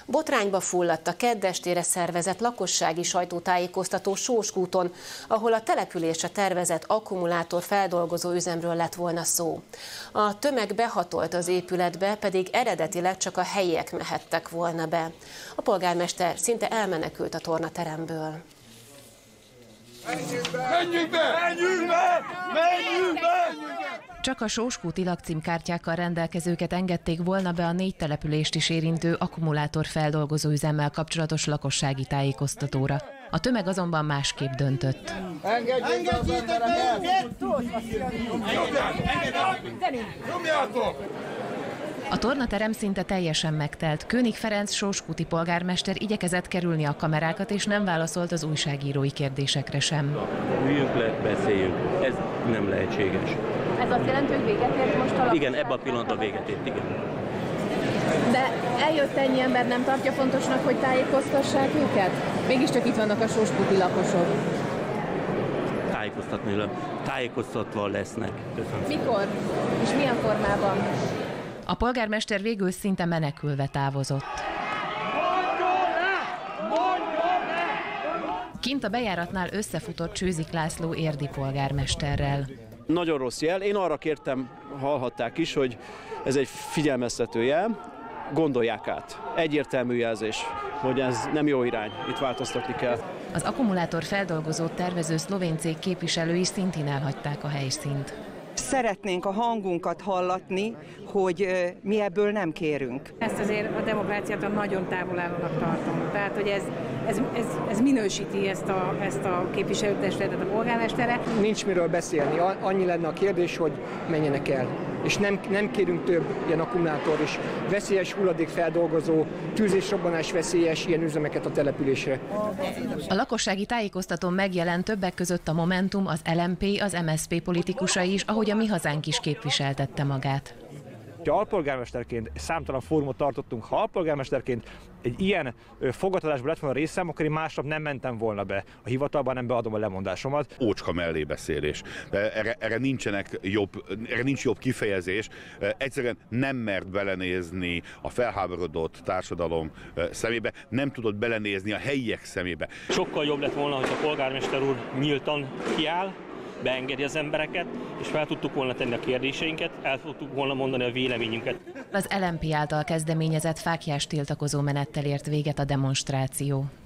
Botrányba fulladt a kedd estére szervezett lakossági sajtótájékoztató Sóskúton, ahol a településre tervezett akkumulátor feldolgozó üzemről lett volna szó. A tömeg behatolt az épületbe, pedig eredetileg csak a helyiek mehettek volna be. A polgármester szinte elmenekült a tornateremből. Menjünk be! Menjünk be! Menjünk be! Menjünk be! Csak a sóskúti lakcímkártyákkal rendelkezőket engedték volna be a 4 települést is érintő akkumulátor feldolgozó üzemmel kapcsolatos lakossági tájékoztatóra. A tömeg azonban másképp döntött. Engedjék az embereket! Nyomjátok! A tornaterem szinte teljesen megtelt. König Ferenc sóskúti polgármester igyekezett kerülni a kamerákat, és nem válaszolt az újságírói kérdésekre sem. Üljünk le, beszéljünk. Ez nem lehetséges. Ez azt jelenti, hogy véget ért most a Igen, ebben a pillanatban véget ért, igen. De eljött ennyi ember, nem tartja fontosnak, hogy tájékoztassák őket? Mégiscsak itt vannak a sóskúti lakosok. Tájékoztatva lesznek. Köszönöm. Mikor? És milyen formában? A polgármester végül szinte menekülve távozott. Kint a bejáratnál összefutott Csőzik László érdi polgármesterrel. Nagyon rossz jel. Én arra kértem, hallhatták is, hogy ez egy figyelmeztető jel. Gondolják át. Egyértelmű jelzés, hogy ez nem jó irány. Itt változtatni kell. Az akkumulátor feldolgozót tervező szlovén cég képviselői szintén elhagyták a helyszínt. Szeretnénk a hangunkat hallatni, hogy mi ebből nem kérünk. Ezt azért a demokráciától nagyon távol állónak tartom. Tehát, hogy ez minősíti ezt a képviselőtestületet a polgármestere. Nincs miről beszélni, annyi lenne a kérdés, hogy menjenek el. És nem kérünk több ilyen akkumulátor és veszélyes hulladékfeldolgozó, tűz- és robbanás veszélyes ilyen üzemeket a településre. A lakossági tájékoztatón megjelent többek között a Momentum, az LMP, az MSZP politikusai is, ahogy a Mi Hazánk is képviseltette magát. Ha alpolgármesterként számtalan fórumot tartottunk, ha alpolgármesterként egy ilyen fogadtatásban lett volna részem, akkor én másnap nem mentem volna be a hivatalban, nem beadom a lemondásomat. Ócska mellébeszélés. Erre nincs jobb kifejezés. Egyszerűen nem mert belenézni a felháborodott társadalom szemébe, nem tudott belenézni a helyiek szemébe. Sokkal jobb lett volna, hogy a polgármester úr nyíltan kiáll, beengedi az embereket, és fel tudtuk volna tenni a kérdéseinket, el tudtuk volna mondani a véleményünket. Az LMP által kezdeményezett fáklyás tiltakozó menettel ért véget a demonstráció.